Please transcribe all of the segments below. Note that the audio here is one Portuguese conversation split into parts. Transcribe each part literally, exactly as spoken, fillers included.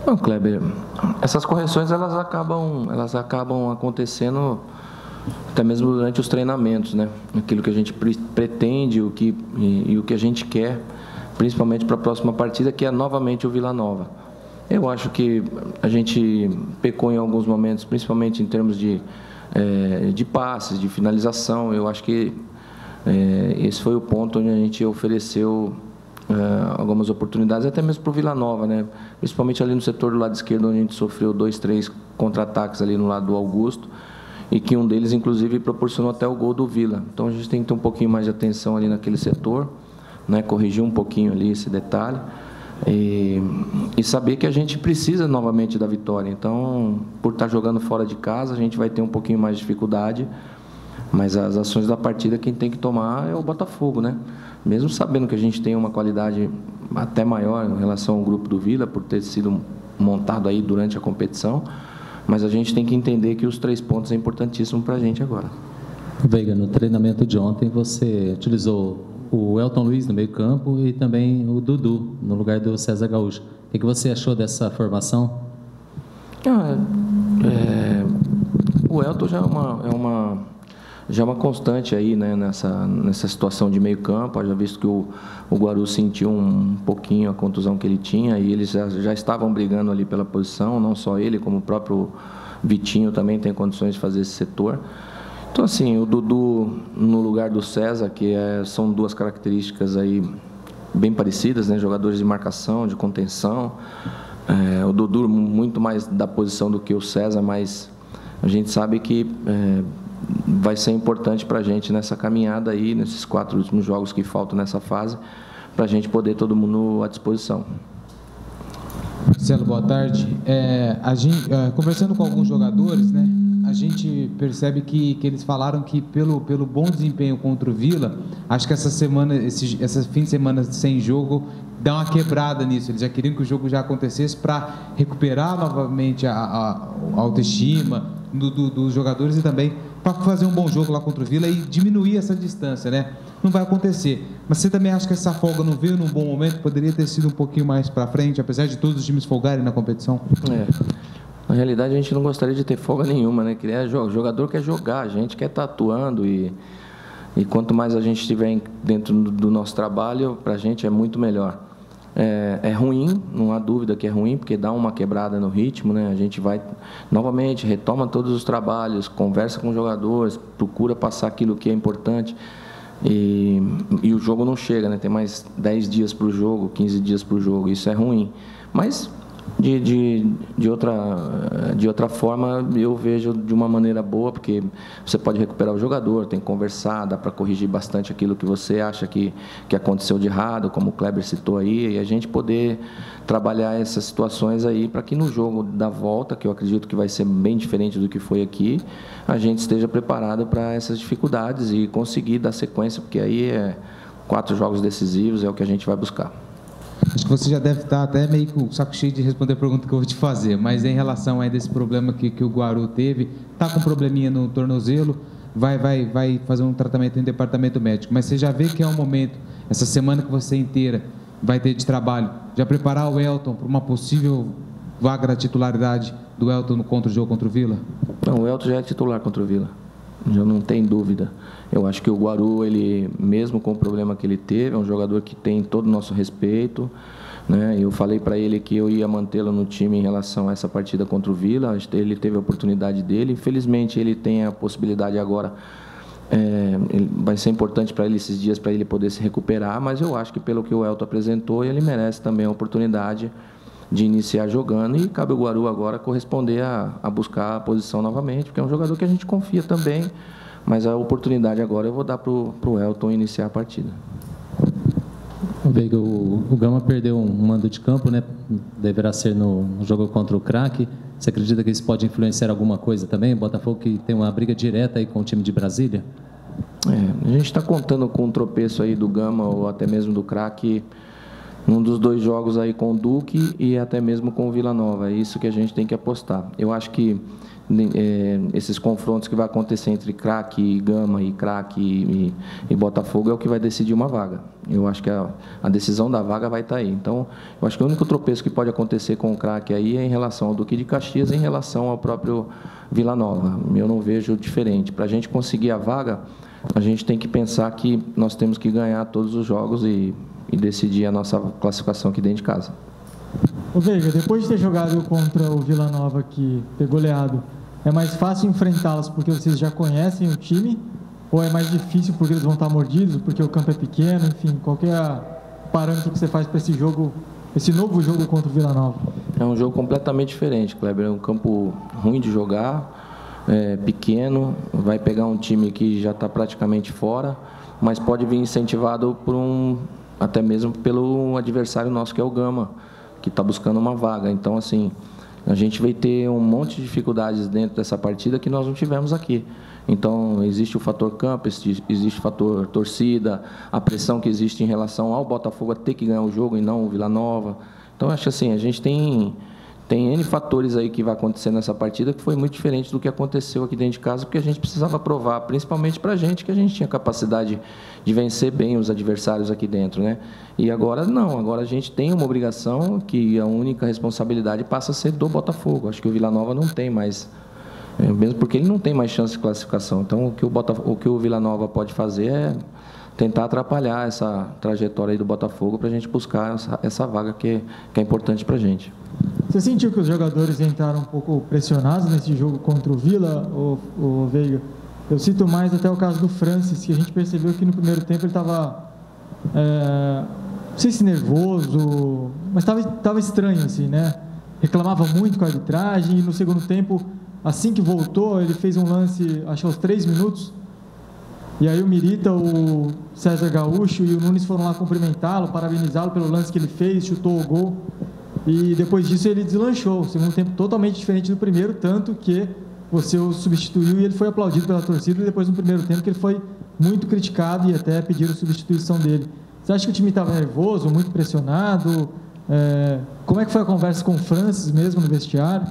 Não, Kleber, essas correções elas acabam, elas acabam acontecendo até mesmo durante os treinamentos, né? Aquilo que a gente pretende o que, e, e o que a gente quer, principalmente para a próxima partida, que é novamente o Vila Nova. Eu acho que a gente pecou em alguns momentos, principalmente em termos de, é, de passes, de finalização. Eu acho que é, esse foi o ponto onde a gente ofereceu é, algumas oportunidades, até mesmo para o Vila Nova, né? Principalmente ali no setor do lado esquerdo, onde a gente sofreu dois, três contra-ataques ali no lado do Augusto, e que um deles, inclusive, proporcionou até o gol do Vila. Então, a gente tem que ter um pouquinho mais de atenção ali naquele setor, né? Corrigir um pouquinho ali esse detalhe e, e saber que a gente precisa novamente da vitória. Então, por estar jogando fora de casa, a gente vai ter um pouquinho mais de dificuldade, mas as ações da partida, quem tem que tomar é o Botafogo, né? Mesmo sabendo que a gente tem uma qualidade até maior em relação ao grupo do Vila, por ter sido montado aí durante a competição, mas a gente tem que entender que os três pontos é importantíssimo para a gente agora. Veiga, no treinamento de ontem você utilizou o Elton Luiz no meio campo e também o Dudu no lugar do César Gaúcho. O que você achou dessa formação? Ah, é, o Elton já é uma, é uma já é uma constante aí, né, nessa, nessa situação de meio campo, já visto que o, o Guaru sentiu um pouquinho a contusão que ele tinha e eles já, já estavam brigando ali pela posição, não só ele, como o próprio Vitinho também tem condições de fazer esse setor. Então, assim, o Dudu no lugar do César, que é, são duas características aí bem parecidas, né, jogadores de marcação, de contenção, é, o Dudu muito mais da posição do que o César, mas a gente sabe que é, vai ser importante para a gente nessa caminhada aí, nesses quatro últimos jogos que faltam nessa fase, para a gente poder todo mundo à disposição. Marcelo, boa tarde. É, a gente, é, conversando com alguns jogadores, né, a gente percebe que, que eles falaram que pelo, pelo bom desempenho contra o Vila, acho que essa semana, esse, essa fim de semana sem jogo, dá uma quebrada nisso. Eles já queriam que o jogo já acontecesse para recuperar novamente a, a, a autoestima do, do, dos jogadores e também para fazer um bom jogo lá contra o Vila e diminuir essa distância, né? Não vai acontecer. Mas você também acha que essa folga não veio num bom momento? Poderia ter sido um pouquinho mais para frente, apesar de todos os times folgarem na competição? É. Na realidade, a gente não gostaria de ter folga nenhuma, né? O jogador quer jogar, a gente quer estar atuando e, e quanto mais a gente estiver dentro do nosso trabalho, para a gente é muito melhor. É, é ruim, não há dúvida que é ruim, porque dá uma quebrada no ritmo, né? A gente vai, novamente, retoma todos os trabalhos, conversa com os jogadores, procura passar aquilo que é importante e, e o jogo não chega, né? Tem mais dez dias para o jogo, quinze dias para o jogo, isso é ruim. Mas, de, de, de, outra, de outra forma, eu vejo de uma maneira boa, porque você pode recuperar o jogador, tem que conversar, dá para corrigir bastante aquilo que você acha que, que aconteceu de errado, como o Kleber citou aí, e a gente poder trabalhar essas situações aí para que no jogo da volta, que eu acredito que vai ser bem diferente do que foi aqui, a gente esteja preparado para essas dificuldades e conseguir dar sequência, porque aí é quatro jogos decisivos, é o que a gente vai buscar. Acho que você já deve estar até meio com o saco cheio de responder a pergunta que eu vou te fazer, mas em relação a esse problema que, que o Guaru teve, está com um probleminha no tornozelo, vai, vai, vai fazer um tratamento em departamento médico, mas você já vê que é um momento, essa semana que você inteira vai ter de trabalho, já preparar o Elton para uma possível vaga da titularidade do Elton no contra o jogo contra o Vila? Não, o Elton já é titular contra o Vila. Já não tem dúvida. Eu acho que o Guaru, ele, mesmo com o problema que ele teve, é um jogador que tem todo o nosso respeito, né? Eu falei para ele que eu ia mantê-lo no time em relação a essa partida contra o Vila. Ele teve a oportunidade dele. Infelizmente, ele tem a possibilidade agora. É, vai ser importante para ele esses dias, para ele poder se recuperar, mas eu acho que pelo que o Elton apresentou, ele merece também a oportunidade de iniciar jogando e cabe o Guaru agora corresponder a, a buscar a posição novamente, porque é um jogador que a gente confia também, mas a oportunidade agora eu vou dar para o Elton iniciar a partida. Veiga, o, o Gama perdeu um mando de campo, né? Deverá ser no, no jogo contra o Craque. Você acredita que isso pode influenciar alguma coisa também? O Botafogo que tem uma briga direta aí com o time de Brasília? É, a gente está contando com um tropeço aí do Gama ou até mesmo do Craque num dos dois jogos aí com o Duque e até mesmo com o Vila Nova. É isso que a gente tem que apostar. Eu acho que é, esses confrontos que vai acontecer entre Craque e Gama e Craque e, e, e Botafogo é o que vai decidir uma vaga. Eu acho que a, a decisão da vaga vai estar aí. Então, eu acho que o único tropeço que pode acontecer com o craque aí é em relação ao Duque de Caxias, em relação ao próprio Vila Nova. Eu não vejo diferente. Para a gente conseguir a vaga, a gente tem que pensar que nós temos que ganhar todos os jogos e, e decidir a nossa classificação aqui dentro de casa. Ô Veiga, depois de ter jogado contra o Vila Nova que ter goleado, é mais fácil enfrentá-los porque vocês já conhecem o time? Ou é mais difícil porque eles vão estar mordidos, porque o campo é pequeno, enfim, qual que é o parâmetro que você faz para esse jogo, esse novo jogo contra o Vila Nova? É um jogo completamente diferente, Kleber. É um campo ruim de jogar, é, pequeno, vai pegar um time que já está praticamente fora, mas pode vir incentivado por um, até mesmo pelo adversário nosso, que é o Gama, que está buscando uma vaga. Então, assim, a gente vai ter um monte de dificuldades dentro dessa partida que nós não tivemos aqui. Então, existe o fator campo, existe o fator torcida, a pressão que existe em relação ao Botafogo a ter que ganhar o jogo e não o Vila Nova. Então, acho que assim, a gente tem, tem N fatores aí que vai acontecer nessa partida que foi muito diferente do que aconteceu aqui dentro de casa, porque a gente precisava provar, principalmente para a gente, que a gente tinha capacidade de vencer bem os adversários aqui dentro, né? E agora não, agora a gente tem uma obrigação que a única responsabilidade passa a ser do Botafogo. Acho que o Vila Nova não tem mais... É, mesmo porque ele não tem mais chance de classificação. Então, o que o, Botafogo, o que o Vila Nova pode fazer é tentar atrapalhar essa trajetória aí do Botafogo para a gente buscar essa, essa vaga que, que é importante para a gente. Você sentiu que os jogadores entraram um pouco pressionados nesse jogo contra o Vila, ou, ou Veiga? Eu cito mais até o caso do Francis, que a gente percebeu que no primeiro tempo ele estava, é, não sei se nervoso, mas estava estranho, assim, né? Reclamava muito com a arbitragem, e no segundo tempo... Assim que voltou, ele fez um lance, acho que aos três minutos, e aí o Mirita, o César Gaúcho e o Nunes foram lá cumprimentá-lo, parabenizá-lo pelo lance que ele fez, chutou o gol, e depois disso ele deslanchou. O segundo tempo totalmente diferente do primeiro, tanto que você o substituiu e ele foi aplaudido pela torcida, e depois no primeiro tempo que ele foi muito criticado e até pediram substituição dele. Você acha que o time estava nervoso, muito pressionado? É, como é que foi a conversa com o Francis mesmo no vestiário?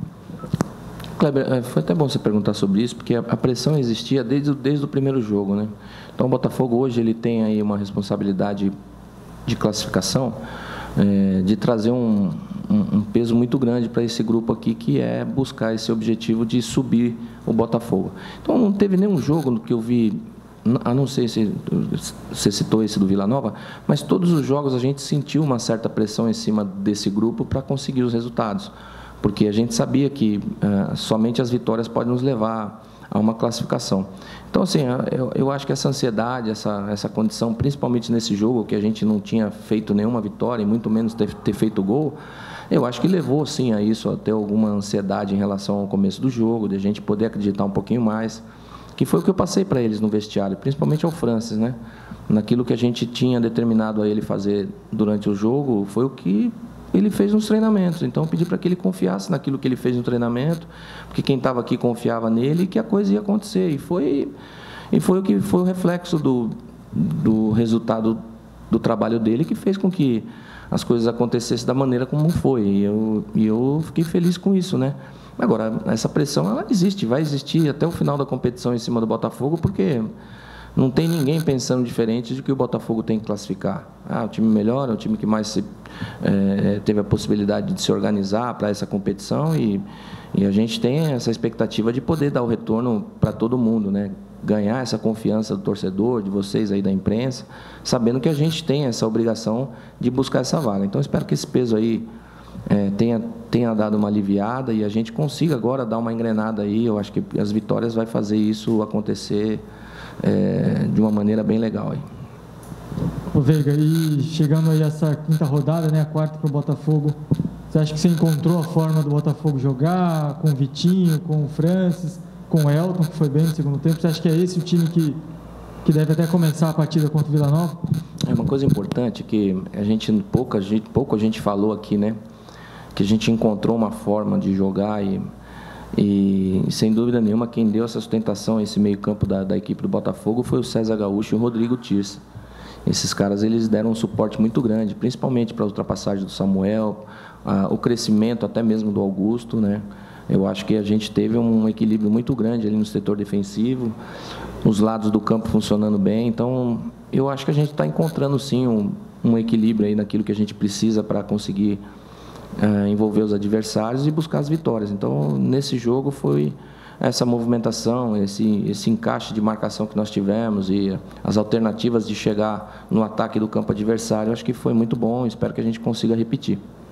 Kleber, foi até bom você perguntar sobre isso, porque a pressão existia desde, desde o primeiro jogo, né? Então, o Botafogo hoje ele tem aí uma responsabilidade de classificação, é, de trazer um, um, um peso muito grande para esse grupo aqui, que é buscar esse objetivo de subir o Botafogo. Então, não teve nenhum jogo que eu vi, a não ser se você citou esse do Vila Nova, mas todos os jogos a gente sentiu uma certa pressão em cima desse grupo para conseguir os resultados. Porque a gente sabia que uh, somente as vitórias podem nos levar a uma classificação. Então, assim, eu, eu acho que essa ansiedade, essa, essa condição, principalmente nesse jogo, que a gente não tinha feito nenhuma vitória, e muito menos ter, ter feito gol, eu acho que levou, sim, a isso, a ter alguma ansiedade em relação ao começo do jogo, de a gente poder acreditar um pouquinho mais, que foi o que eu passei para eles no vestiário, principalmente ao Francis, né? Naquilo que a gente tinha determinado a ele fazer durante o jogo, foi o que ele fez nos treinamentos. Então, eu pedi para que ele confiasse naquilo que ele fez no treinamento, porque quem estava aqui confiava nele e que a coisa ia acontecer. E foi, e foi o que foi o reflexo do, do resultado do trabalho dele, que fez com que as coisas acontecessem da maneira como foi. E eu, e eu fiquei feliz com isso, né? Agora, essa pressão, ela existe, vai existir até o final da competição em cima do Botafogo, porque não tem ninguém pensando diferente de que o Botafogo tem que classificar. Ah, o time melhor, é o time que mais se, é, teve a possibilidade de se organizar para essa competição, e, e a gente tem essa expectativa de poder dar o retorno para todo mundo, né? Ganhar essa confiança do torcedor, de vocês aí da imprensa, sabendo que a gente tem essa obrigação de buscar essa vaga. Então, espero que esse peso aí é, tenha, tenha dado uma aliviada e a gente consiga agora dar uma engrenada aí. Eu acho que as vitórias vai fazer isso acontecer É, de uma maneira bem legal aí. Ô Veiga, e chegando aí essa quinta rodada, né, a quarta para o Botafogo, você acha que você encontrou a forma do Botafogo jogar com o Vitinho, com o Francis, com o Elton, que foi bem no segundo tempo? Você acha que é esse o time que, que deve até começar a partida contra o Vila Nova? É uma coisa importante que a gente, pouco a gente, pouco a gente falou aqui, né, que a gente encontrou uma forma de jogar e E, sem dúvida nenhuma, quem deu essa sustentação a esse meio-campo da, da equipe do Botafogo foi o César Gaúcho e o Rodrigo Tirsa. Esses caras, eles deram um suporte muito grande, principalmente para a ultrapassagem do Samuel, a, o crescimento até mesmo do Augusto, né? Eu acho que a gente teve um equilíbrio muito grande ali no setor defensivo, os lados do campo funcionando bem. Então, eu acho que a gente está encontrando, sim, um, um equilíbrio aí naquilo que a gente precisa para conseguir é, envolver os adversários e buscar as vitórias. Então, nesse jogo foi essa movimentação, esse, esse encaixe de marcação que nós tivemos e as alternativas de chegar no ataque do campo adversário, acho que foi muito bom. Espero que a gente consiga repetir.